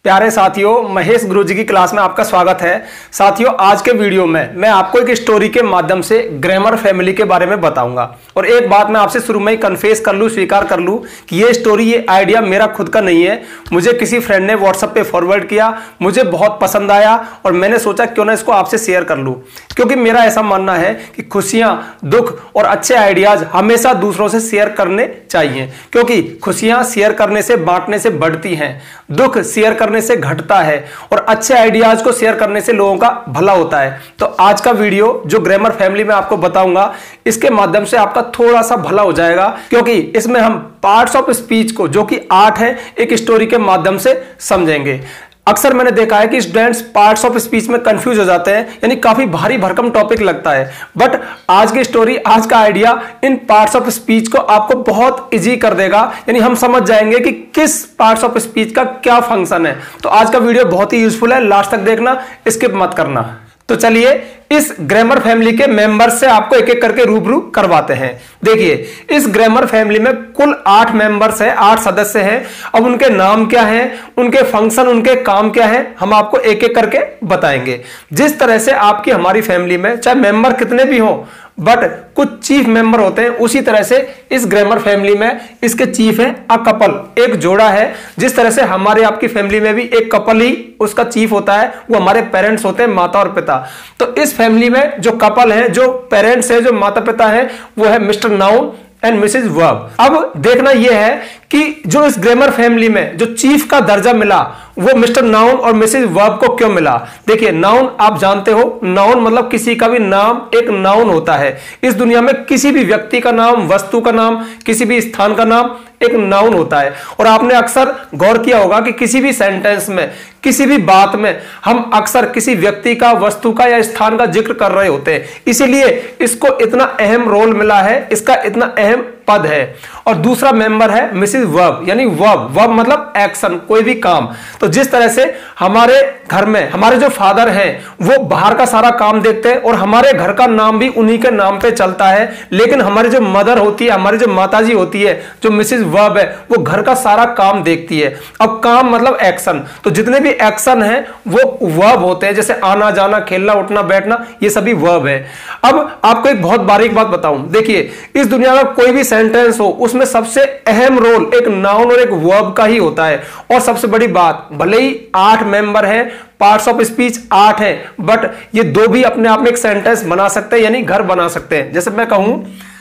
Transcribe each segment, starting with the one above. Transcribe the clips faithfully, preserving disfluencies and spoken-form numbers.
प्यारे साथियों, महेश गुरुजी की क्लास में आपका स्वागत है। साथियों, आज के वीडियो में मैं आपको एक स्टोरी के माध्यम से ग्रामर फैमिली के बारे में बताऊंगा। और एक बात मैं आपसे शुरू में ही कन्फेस कर लूं, स्वीकार कर लूं कि ये स्टोरी, ये आइडिया मेरा खुद का नहीं है। मुझे किसी फ्रेंड ने व्हाट्सएप पे फॉरवर्ड किया, मुझे बहुत पसंद आया और मैंने सोचा क्यों ना इसको आपसे शेयर कर लूँ, क्योंकि मेरा ऐसा मानना है कि खुशियाँ, दुख और अच्छे आइडियाज हमेशा दूसरों से शेयर करने चाहिए, क्योंकि खुशियाँ शेयर करने से, बांटने से बढ़ती हैं, दुख शेयर करने से घटता है और अच्छे आइडियाज को शेयर करने से लोगों का भला होता है। तो आज का वीडियो जो ग्रामर फैमिली में आपको बताऊंगा, इसके माध्यम से आपका थोड़ा सा भला हो जाएगा, क्योंकि इसमें हम पार्ट्स ऑफ स्पीच को, जो कि आर्ट है, एक स्टोरी के माध्यम से समझेंगे। अक्सर मैंने देखा है कि स्टूडेंट्स पार्ट्स ऑफ स्पीच में कंफ्यूज हो जाते हैं, यानी काफी भारी भरकम टॉपिक लगता है। बट आज की स्टोरी, आज का आइडिया इन पार्ट्स ऑफ स्पीच को आपको बहुत इजी कर देगा, यानी हम समझ जाएंगे कि किस पार्ट्स ऑफ स्पीच का क्या फंक्शन है। तो आज का वीडियो बहुत ही यूजफुल है, लास्ट तक देखना, स्किप मत करना। तो चलिए इस ग्रामर फैमिली के मेंबर्स से आपको एक एक करके रूबरू करवाते हैं। देखिए, इस ग्रामर फैमिली में कुल आठ मेंबर्स हैं, आठ सदस्य हैं। अब उनके नाम क्या हैं, उनके फंक्शन, उनके काम क्या हैं, हम आपको एक एक करके बताएंगे। जिस तरह से आपकी हमारी फैमिली में चाहे मेंबर कितने भी हों, बट कुछ चीफ मेंबर होते हैं, उसी तरह से इस ग्रामर फैमिली में इसके चीफ है अ कपल, एक जोड़ा है। जिस तरह से हमारे आपकी फैमिली में भी एक कपल ही उसका चीफ होता है, वो हमारे पेरेंट्स होते हैं, माता और पिता। तो इस फैमिली में जो कपल है, जो पेरेंट्स है, जो माता पिता है, वो है Mr noun and Mrs verb. अब देखना यह है कि जो इस ग्रामर फैमिली में जो चीफ का दर्जा मिला, वो मिस्टर नाउन और मिसेज वर्ब को क्यों मिला। देखिए, नाउन आप जानते हो, नाउन मतलब किसी का भी नाम एक नाउन होता है। इस दुनिया में किसी भी व्यक्ति का नाम, वस्तु का नाम, किसी भी स्थान का नाम एक नाउन होता है। और आपने अक्सर गौर किया होगा कि किसी भी सेंटेंस में, किसी भी बात में हम अक्सर किसी व्यक्ति का, वस्तु का या स्थान का जिक्र कर रहे होते हैं, इसीलिए इसको इतना अहम रोल मिला है, इसका इतना अहम पद है। और दूसरा मेंबर है मिसेज वर्ब, यानी वर्ब, वर्ब मतलब एक्शन, कोई भी काम। तो जिस तरह से हमारे घर में हमारे जो फादर हैं, वो बाहर का सारा काम देखते हैं और हमारे घर का नाम भी उन्हीं के नाम पे चलता है, लेकिन हमारी जो मदर होती है, हमारी जो माताजी होती है, जो मिसेज वर्ब है, वो घर का सारा काम देखती है। अब काम मतलब एक्शन, तो जितने भी एक्शन है वो वर्ब होते हैं, जैसे आना जाना, खेलना, उठना, बैठना, ये सभी वर्ब है। अब आपको एक बहुत बारीक बात बताऊं, देखिए, इस दुनिया का कोई भी सेंटेंस हो, उसमें सबसे अहम रोल एक नाउन और एक वर्ब का ही होता है। और सबसे बड़ी बात, भले ही आठ मेंबर हैं, पार्ट्स ऑफ स्पीच आठ है, बट ये दो भी अपने आप में एक सेंटेंस बना सकते हैं, यानी घर बना सकते हैं। जैसे मैं कहूं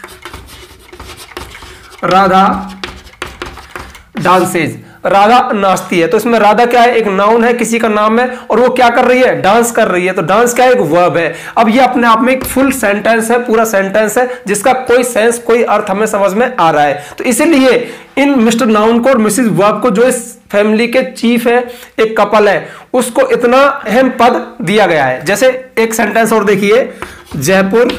राधा डांसेज, राधा नाचती है, तो इसमें राधा क्या है, एक नाउन है, किसी का नाम है, और वो क्या कर रही है, डांस कर रही है, तो डांस क्या है, एक वर्ब है। अब ये अपने आप में एक फुल सेंटेंस है, पूरा सेंटेंस है, जिसका कोई सेंस, कोई अर्थ हमें समझ में आ रहा है। तो इसीलिए इन मिस्टर नाउन को और मिसेज वर्ब को, जो इस फैमिली के चीफ है, एक कपल है, उसको इतना अहम पद दिया गया है। जैसे एक सेंटेंस और देखिए, Jaipur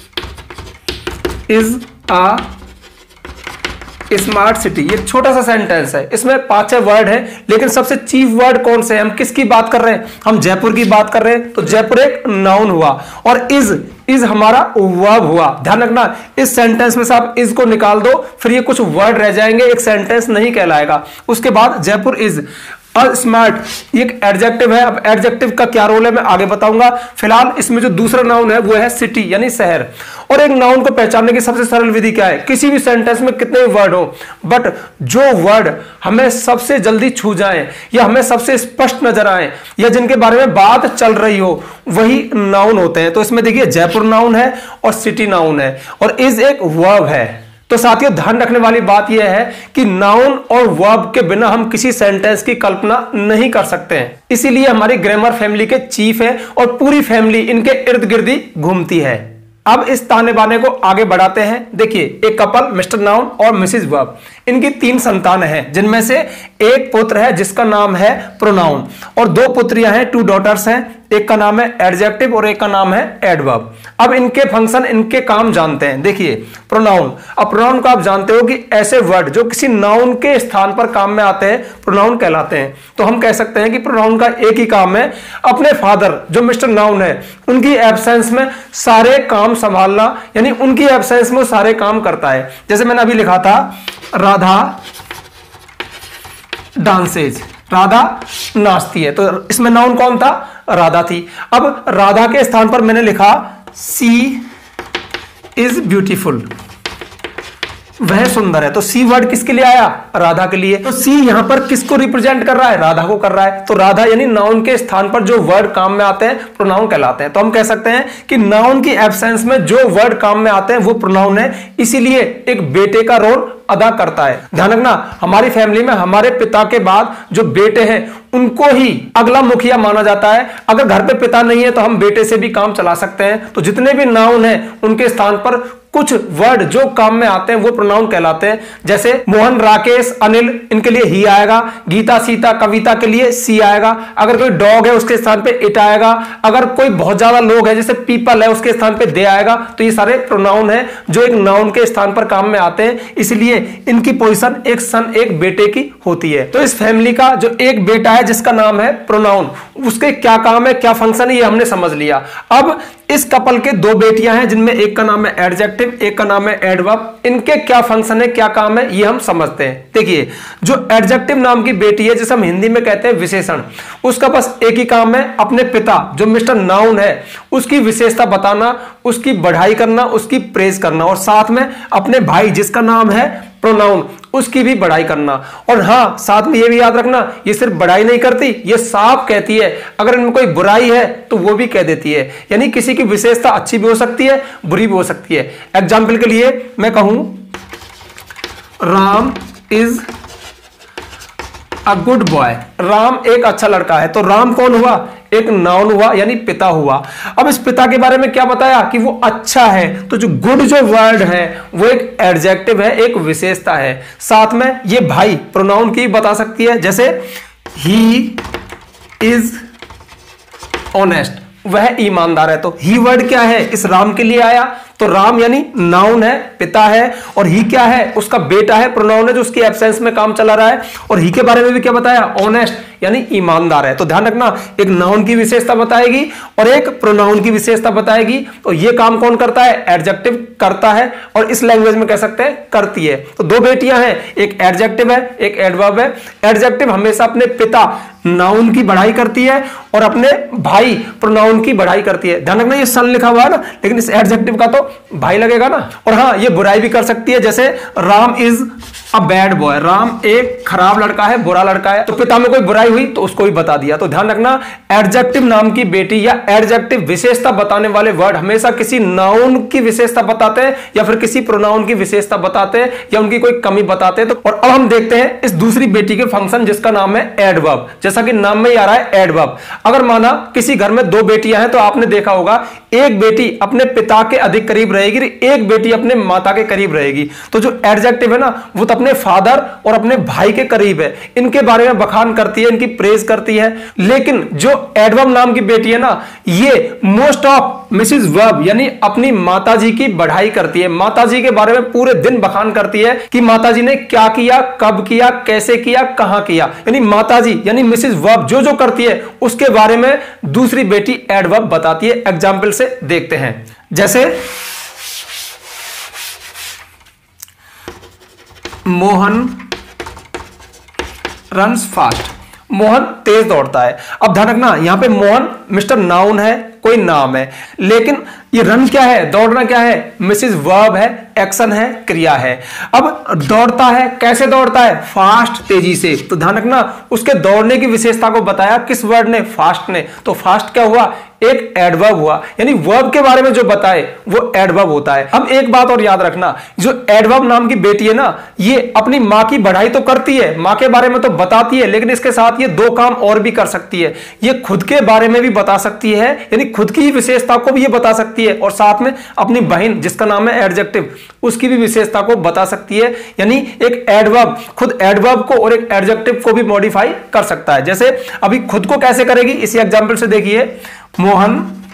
is a smart city. ये छोटा सा सेंटेंस है, इसमें पांच छह वर्ड है, लेकिन सबसे चीफ वर्ड कौन से हैं, हम किसकी बात कर रहे हैं, हम जयपुर की बात कर रहे हैं। तो जयपुर एक नाउन हुआ और इज इज हमारा वर्ब हुआ। ध्यान रखना, इस सेंटेंस में से आप इज को निकाल दो, फिर ये कुछ वर्ड रह जाएंगे, एक सेंटेंस नहीं कहलाएगा। उसके बाद जयपुर इज स्मार्ट, ये एक एडजेक्टिव है। अब एडजेक्टिव का क्या रोल है मैं आगे बताऊंगा। फिलहाल इसमें जो दूसरा नाउन है वो है सिटी, यानी शहर। और एक नाउन को पहचानने की सबसे सरल विधि क्या है, किसी भी सेंटेंस में कितने भी वर्ड हो, बट जो वर्ड हमें सबसे जल्दी छू जाए, या हमें सबसे स्पष्ट नजर आए, या जिनके बारे में बात चल रही हो, वही नाउन होते हैं। तो इसमें देखिए, जयपुर नाउन है और सिटी नाउन है और इज एक वर्ब है। तो साथियों, ध्यान रखने वाली बात यह है कि नाउन और वर्ब के बिना हम किसी सेंटेंस की कल्पना नहीं कर सकते हैं। इसीलिए हमारी ग्रामर फैमिली के चीफ है और पूरी फैमिली इनके इर्द गिर्द ही घूमती है। अब इस ताने बाने को आगे बढ़ाते हैं। देखिए, एक कपल मिस्टर नाउन और मिसेज वर्ब, इनकी तीन संतान हैं, जिनमें से एक पुत्र है जिसका नाम है प्रोनाउन, और दो पुत्रियां हैं, टू डॉटर्स हैं। एक का नाम है एडजेक्टिव और एक का नाम है एडवर्ब। अब इनके फंक्शन, इनके काम जानते हैं। देखिए, प्रोनाउन, अब प्रोनाउन को आप जानते हो कि ऐसे वर्ड जो किसी नाउन के स्थान पर काम में आते हैं, प्रोनाउन कहलाते हैं। तो हम कह सकते हैं कि प्रोनाउन का एक ही काम है, अपने फादर जो मिस्टर नाउन है, उनकी एब्सेंस में सारे काम संभालना, यानी उनकी एब्सेंस में सारे काम करता है। जैसे मैंने अभी लिखा था, राधा डांसेज, राधा नाचती है, तो इसमें नाउन कौन था? राधा थी। अब राधा के स्थान पर मैंने लिखा सी इज ब्यूटीफुल, वह सुंदर है। तो सी वर्ड किसके लिए आया? राधा के लिए। तो सी यहां पर किसको रिप्रेजेंट कर रहा है? राधा को कर रहा है। तो राधा यानी नाउन के स्थान पर जो वर्ड काम में आते हैं प्रोनाउन कहलाते हैं। तो हम कह सकते हैं कि नाउन की एब्सेंस में जो वर्ड काम में आते हैं वो प्रोनाउन है, इसीलिए एक बेटे का रोल अदा करता है। ध्यान रखना, हमारी फैमिली में हमारे पिता के बाद जो बेटे हैं उनको ही अगला मुखिया माना जाता है। अगर घर पे पिता नहीं है तो हम बेटे से भी काम चला सकते हैं। तो जितने भी नाउन हैं उनके स्थान पर कुछ वर्ड जो काम में आते हैं वो प्रोनाउन कहलाते हैं। जैसे मोहन, राकेश, अनिल, इनके लिए ही आएगा। गीता, सीता, कविता के लिए सी आएगा। अगर कोई डॉग है उसके स्थान पे इट आएगा। अगर कोई बहुत ज्यादा लोग है जैसे पीपल है उसके स्थान पे दे आएगा। तो ये सारे प्रोनाउन है जो एक नाउन के स्थान पर काम में आते हैं, इसलिए इनकी पोजीशन एक सन, एक बेटे की होती है। तो इस फैमिली का जो एक बेटा है जिसका नाम है प्रोनाउन, उसके क्या काम है, क्या फंक्शन है, ये हमने समझ लिया। अब इस कपल के दो बेटियां हैं जिनमें एक का नाम है एडजेक्टिव, एक का नाम है एडवर्ब। इनके क्या फंक्शन है, क्या काम है, ये हम समझते हैं। देखिए, जो एडजेक्टिव नाम की बेटी है जिसे हम हिंदी में कहते हैं विशेषण, उसका बस एक ही काम है, अपने पिता जो मिस्टर नाउन है उसकी विशेषता बताना, उसकी बढ़ाई करना, उसकी प्रेज करना, और साथ में अपने भाई जिसका नाम है प्रोनाउन उसकी भी बढ़ाई करना। और हां, साथ में ये भी याद रखना, ये सिर्फ बढ़ाई नहीं करती, ये साफ कहती है। अगर इनमें कोई बुराई है तो वो भी कह देती है। यानी किसी की विशेषता अच्छी भी हो सकती है, बुरी भी हो सकती है। एग्जाम्पल के लिए मैं कहूं Ram is a good boy, Ram एक अच्छा लड़का है। तो राम कौन हुआ? एक नाउन हुआ, यानी पिता हुआ। अब इस पिता के बारे में क्या बताया कि वो अच्छा है। तो जो गुड जो वर्ड है वो एक एडजेक्टिव है, एक विशेषता है। साथ में ये भाई प्रोनाउन की बता सकती है, जैसे ही इज ऑनेस्ट, वह ईमानदार है। तो ही वर्ड क्या है? इस राम के लिए आया। तो राम यानी नाउन है, पिता है, और ही क्या है? उसका बेटा है, प्रोनाउन है जो उसकी एब्सेंस में काम चला रहा है। और ही के बारे में भी क्या बताया? ऑनेस्ट यानी ईमानदार है। तो ध्यान रखना, एक नाउन की विशेषता बताएगी और एक प्रोनाउन की विशेषता बताएगी। तो ये काम कौन करता है? एडजेक्टिव करता है, और इस लैंग्वेज में कह सकते हैं करती है। तो दो बेटियां हैं, एक एडजेक्टिव है, एक एडवर्ब है। एडजेक्टिव हमेशा अपने पिता नाउन की बढ़ाई करती है और अपने भाई प्रोनाउन की बढ़ाई करती है। ध्यान रखना, ये सन लिखा हुआ है ना, लेकिन इस एडजेक्टिव का तो भाई लगेगा ना। और हाँ, ये बुराई भी कर सकती है, जैसे Ram is a bad boy, Ram एक खराब लड़का है, बुरा लड़का है। तो पिता में कोई बुराई हुई तो उसको भी बता दिया। तो ध्यान रखना, एडजेक्टिव नाम की बेटी या एडजेक्टिव विशेषता बताने वाले वर्ड हमेशा किसी नाउन की विशेषता बताते हैं या फिर किसी प्रोनाउन की विशेषता बताते हैं या उनकी कोई कमी बताते हैं। तो और अब हम देखते हैं इस दूसरी बेटी के फंक्शन जिसका नाम है एडवर्ब। जैसा कि नाम में ही आ रहा है एडवर्ब। अगर माना किसी घर में दो बेटियां हैं तो आपने देखा होगा एक बेटी अपने पिता के अधिक करीब रहेगी, एक बेटी अपने माता के करीब रहेगी। तो जो एडजेक्टिव है ना वो तो अपने फादर और अपने भाई के करीब है, इनके बारे में बखान करती है, इनकी प्रेज करती है। लेकिन जो एडवर्ब नाम की बेटी है ना, ये मोस्ट ऑफ मिसिज वर्ब यानी अपनी माताजी की बढ़ाई करती है, माताजी के बारे में पूरे दिन बखान करती है कि माताजी ने क्या किया, कब किया, कैसे किया, कहां किया। यानी माताजी यानी मिसिज वर्ब जो जो करती है उसके बारे में दूसरी बेटी एडवर्ब बताती है। एग्जाम्पल से देखते हैं, जैसे मोहन रन्स फास्ट, मोहन तेज दौड़ता है। अब ध्यान रखना, यहां पे मोहन मिस्टर नाउन है, कोई नाम है, लेकिन ये रन क्या है, दौड़ना क्या है, मिसिज वर्ब है, एक्शन है, क्रिया है। अब दौड़ता है, कैसे दौड़ता है, फास्ट, तेजी से। तो ध्यान रखना, उसके दौड़ने की विशेषता को बताया किस वर्ड ने, फास्ट ने। तो फास्ट क्या हुआ, एक एडवर्ब हुआ, यानी वर्ब के बारे में जो बताए वो एडवर्ब होता है। अब एक बात और याद रखना, जो एडवर्ब नाम की बेटी है ना, ये अपनी मां की बढ़ाई तो करती है, मां के बारे में तो बताती है, लेकिन इसके साथ ये दो काम और भी कर सकती है। ये खुद के बारे में भी बता सकती है, यानी खुद की विशेषता को भी ये बता सकती है, और साथ में अपनी बहन जिसका नाम है एडजेक्टिव उसकी भी विशेषता को बता सकती है। यानी एक एडवर्ब खुद एडवर्ब को और एक एडजेक्टिव को भी मॉडिफाई कर सकता है। जैसे अभी खुद को कैसे करेगी, इसी एग्जांपल से देखिए, Mohan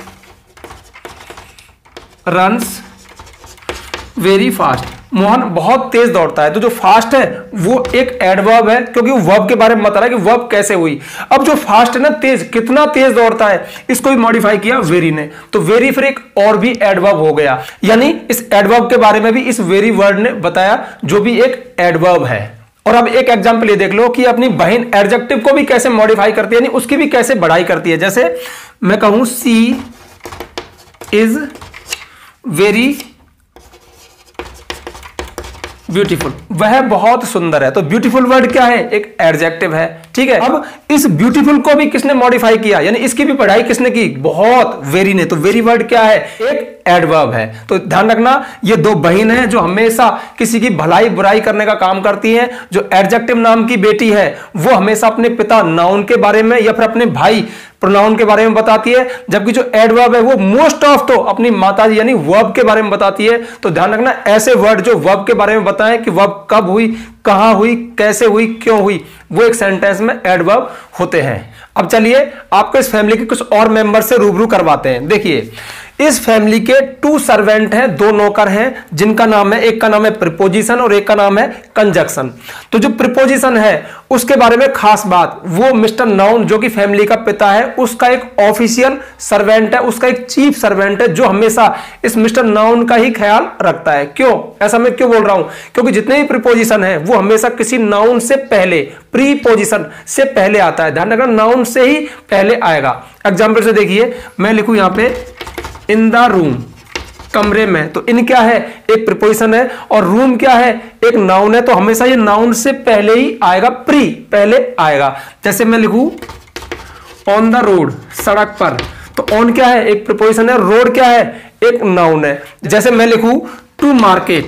runs very fast, Mohan बहुत तेज दौड़ता है। तो जो फास्ट है वो एक एडवर्ब है, क्योंकि वो वर्ब के बारे में बता रहा है कि वर्ब कैसे हुई। अब जो फास्ट है ना, तेज, कितना तेज दौड़ता है, इसको भी मॉडिफाई किया वेरी ने। तो वेरी फिर एक और भी एडवर्ब हो गया, यानी इस एडवर्ब के बारे में भी इस वेरी वर्ड ने बताया, जो भी एक एडवर्ब है। और अब एक एग्जांपल ये देख लो कि अपनी बहन एडजेक्टिव को भी कैसे मॉडिफाई करती है, यानी उसकी भी कैसे बढ़ाई करती है। जैसे मैं कहूं सी इज वेरी ब्यूटीफुल, वह बहुत सुंदर है। तो ब्यूटीफुल वर्ड क्या है, एक एडजेक्टिव है, ठीक है। अब इस ब्यूटीफुल को भी किसने मॉडिफाई किया, यानी इसकी भी पढ़ाई किसने की, बहुत, वेरी ने। तो वेरी वर्ड क्या है, एक एडवर्ब है। तो ध्यान रखना, ये दो बहन हैं जो हमेशा किसी की भलाई बुराई करने का काम करती हैं। जो एडजेक्टिव नाम की बेटी है वो हमेशा अपने पिता नाउन के बारे में या फिर अपने भाई प्रोनाउन के बारे में बताती है, जबकि जो एडवर्ब है वो मोस्ट ऑफ तो अपनी माता यानी वर्ब के बारे में बताती है। तो ध्यान रखना, ऐसे वर्ड जो वर्ब के बारे में बताएं कि वर्ब कब हुई, कहां हुई, कैसे हुई, क्यों हुई, वो एक सेंटेंस में एडवर्ब होते हैं। अब चलिए आपको इस फैमिली के कुछ और मेंबर से रूबरू करवाते हैं। देखिए, इस फैमिली के टू सर्वेंट हैं, दो नौकर हैं, जिनका नाम है, एक का नाम है प्रीपोजिशन और एक का नाम है कंजक्शन। तो जो प्रीपोजिशन है उसके बारे में खास बात, वो मिस्टर नाउन जो कि फैमिली का पिता है, उसका एक ऑफिशियल सर्वेंट है, उसका एक चीफ सर्वेंट है जो हमेशा इस मिस्टर नाउन का ही ख्याल रखता है। क्यों, ऐसा मैं क्यों बोल रहा हूं, क्योंकि जितने भी प्रीपोजिशन है वो हमेशा किसी नाउन से पहले, प्रीपोजिशन से पहले आता है। ध्यान रखना, नाउन से ही पहले आएगा। एग्जाम्पल से देखिए, मैं लिखूं यहां पे इन द रूम, कमरे में, तो इन क्या है, एक प्रीपोजिशन है, और रूम क्या है, एक नाउन है। तो हमेशा ये नाउन से पहले ही आएगा, प्री पहले आएगा। जैसे मैं लिखूं ऑन द रोड, सड़क पर, तो ऑन क्या है, एक प्रीपोजिशन है, रोड क्या है, एक नाउन है। जैसे मैं लिखूं टू मार्केट,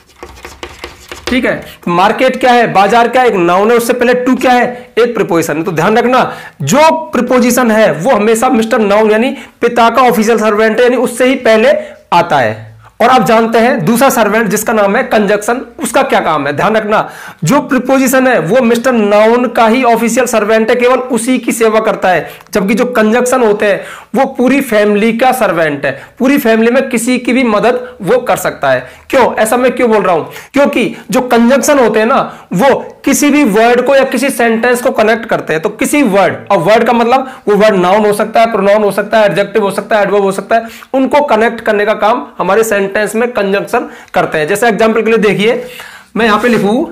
ठीक है, तो मार्केट क्या है, बाजार क्या है, एक नाउन है, उससे पहले टू क्या है, एक प्रीपोजिशन है। तो ध्यान रखना, जो प्रीपोजिशन है वो हमेशा मिस्टर नाउन यानी पिता का ऑफिशियल सर्वेंट है, यानी उससे ही पहले आता है। और आप जानते हैं दूसरा सर्वेंट जिसका नाम है कंजक्शन, उसका क्या काम है। ध्यान रखना, जो प्रीपोजिशन है वो मिस्टर नाउन का ही ऑफिशियल सर्वेंट है, केवल उसी की सेवा करता है, जबकि जो कंजक्शन होते हैं वो पूरी फैमिली का सर्वेंट है, पूरी फैमिली में किसी की भी मदद वो कर सकता है। क्यों, ऐसा मैं क्यों बोल रहा हूं, क्योंकि जो कंजक्शन होते हैं ना वो किसी भी वर्ड को या किसी सेंटेंस को कनेक्ट करते हैं। तो किसी वर्ड, और वर्ड का मतलब वो वर्ड नाउन हो सकता है, प्रोनाउन हो सकता है, एडजेक्टिव हो सकता है, एडवर्ब हो सकता है, उनको कनेक्ट करने का काम हमारे सेंटेंस में कंजंक्शन करते हैं। जैसे एग्जांपल के लिए देखिए, मैं यहां पे लिखूं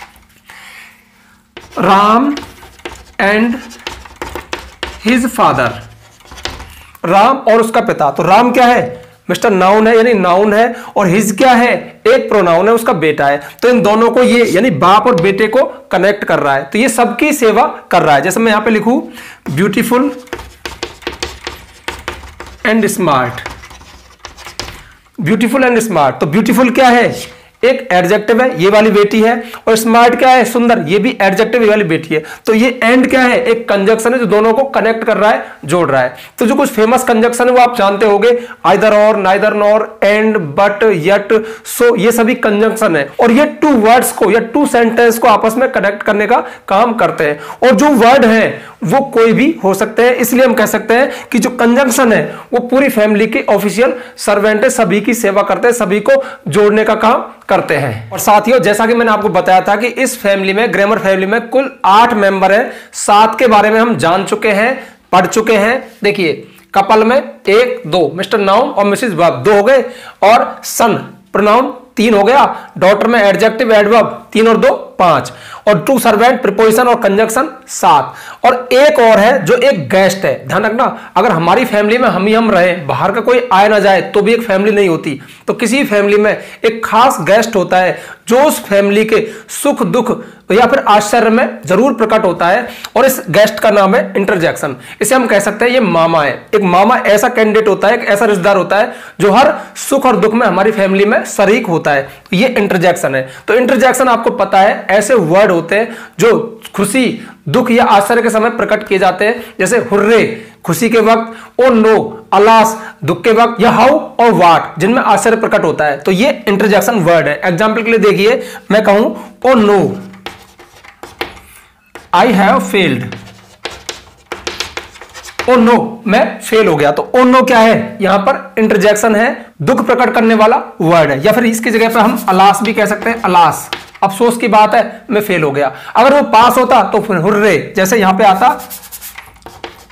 Ram and his father, Ram और उसका पिता। तो राम क्या है, मिस्टर नाउन है यानी नाउन है, और हिज क्या है, एक प्रोनाउन है, उसका बेटा है। तो इन दोनों को ये यानी बाप और बेटे को कनेक्ट कर रहा है, तो ये सबकी सेवा कर रहा है। जैसे मैं यहां पे लिखूं beautiful and smart, beautiful and smart, तो ब्यूटीफुल क्या है, एक एडजेक्टिव है, ये वाली बेटी है, और स्मार्ट क्या है, सुंदर, ये भी एडजेक्टिव, ये वाली बेटी है। तो ये एंड क्या है, एक कंजक्शन है जो दोनों को कनेक्ट कर रहा है, जोड़ रहा है। तो जो कुछ फेमस कंजक्शन है वो आप जानते होंगे, either or, neither nor, and, but, yet, so, ये सभी कंजक्शन है, और ये टू वर्ड्स को या टू सेंटेंस को आपस में कनेक्ट करने का काम करते हैं। और जो वर्ड है वो कोई भी हो सकते हैं, इसलिए हम कह सकते हैं कि जो कंजंक्शन है वो पूरी फैमिली के ऑफिशियल सर्वेंट है, सभी की सेवा करते हैं, सभी को जोड़ने का काम करते हैं। और साथियों, जैसा कि मैंने आपको बताया था कि इस फैमिली में, ग्रामर फैमिली में कुल आठ मेंबर हैं, सात के बारे में हम जान चुके हैं, पढ़ चुके हैं। देखिए, कपल में एक, दो, मिस्टर नाउन और मिसेस वर्ब दो हो गए, और सन प्रोनाउन तीन हो गया, डॉटर में एडजेक्टिव एडवर्ब तीन और दो पांच, और टू सर्वेंट प्रीपोजिशन और कंजंक्शन सात, और एक और है जो एक गेस्ट है। ध्यान रखना, अगर हमारी फैमिली में हम ही हम रहे, बाहर का कोई आए ना जाए, तो भी एक फैमिली नहीं होती। तो किसी फैमिली में एक खास गेस्ट होता है जो उस फैमिली के सुख दुख या फिर आश्चर्य में जरूर प्रकट होता है, और इस गेस्ट का नाम है इंटरजेक्शन। इसे हम कह सकते हैं ये मामा है। एक मामा ऐसा कैंडिडेट होता है, एक ऐसा रिश्तेदार होता है जो हर सुख और दुख में हमारी फैमिली में शरीक होता है, तो ये इंटरजेक्शन है। तो इंटरजेक्शन आपको पता है ऐसे वर्ड होते हैं जो खुशी, दुख या आश्चर्य के समय प्रकट किए जाते हैं, जैसे हुर्रे खुशी के वक्त, ओ नो अलास दुख के वक्त, या हाउ और वाट जिनमें आश्चर्य प्रकट होता है। तो ये इंटरजेक्शन वर्ड है। एग्जाम्पल के लिए देखिए, मैं कहूं oh no I have failed, oh no मैं फेल हो गया। तो ओ नो क्या है, यहां पर इंटरजेक्शन है, दुख प्रकट करने वाला वर्ड है। या फिर इसकी जगह पर हम अलास भी कह सकते हैं, अलास अफसोस की बात है, मैं फेल हो गया। अगर वो पास होता तो फिर हुर्रे, जैसे यहां पे आता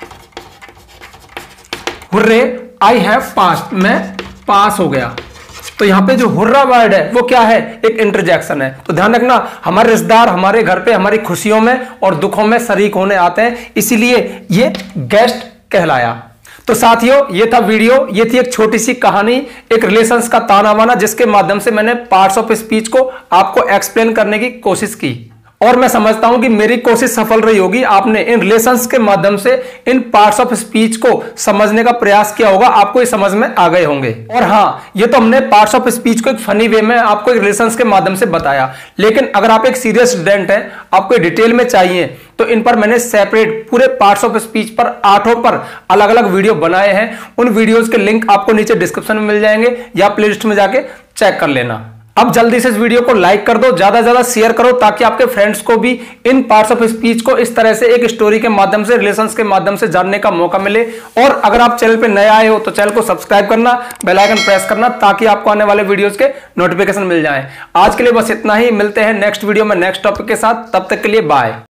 हुर्रे आई हैव पास, मैं पास हो गया। तो यहाँ पे जो हुर्रा वर्ड है वो क्या है, एक इंटरजेक्शन है। तो ध्यान रखना, हमारे रिश्तेदार हमारे घर पे हमारी खुशियों में और दुखों में शरीक होने आते हैं, इसीलिए ये गेस्ट कहलाया। तो साथियों, ये था वीडियो, ये थी एक छोटी सी कहानी, एक रिलेशंस का ताना बाना, जिसके माध्यम से मैंने पार्ट्स ऑफ स्पीच को आपको एक्सप्लेन करने की कोशिश की। और मैं समझता हूं कि मेरी कोशिश सफल रही होगी। आपने इन रिलेशंस के माध्यम से इन पार्ट्स ऑफ स्पीच को समझने का प्रयास किया होगा, आपको ये समझ में आ गए होंगे। और हाँ, ये तो हमने पार्ट्स ऑफ स्पीच को एक फनी वे में आपको एक रिलेशंस के माध्यम से बताया, लेकिन अगर आप एक सीरियस स्टूडेंट हैं, आपको डिटेल में चाहिए, तो इन पर मैंने सेपरेट पूरे पार्ट्स ऑफ स्पीच पर आठों पर अलग अलग वीडियो बनाए हैं। उन वीडियोस के लिंक आपको नीचे डिस्क्रिप्शन में मिल जाएंगे या प्लेलिस्ट में जाके चेक कर लेना। अब जल्दी से इस वीडियो को लाइक कर दो, ज्यादा ज्यादा शेयर करो, ताकि आपके फ्रेंड्स को भी इन पार्ट्स ऑफ स्पीच को इस तरह से एक स्टोरी के माध्यम से, रिलेशंस के माध्यम से जानने का मौका मिले। और अगर आप चैनल पे नए आए हो तो चैनल को सब्सक्राइब करना, बेल आइकन प्रेस करना, ताकि आपको आने वाले वीडियोस के नोटिफिकेशन मिल जाएं। आज के लिए बस इतना ही, मिलते हैं नेक्स्ट वीडियो में नेक्स्ट टॉपिक के साथ, तब तक के लिए बाय।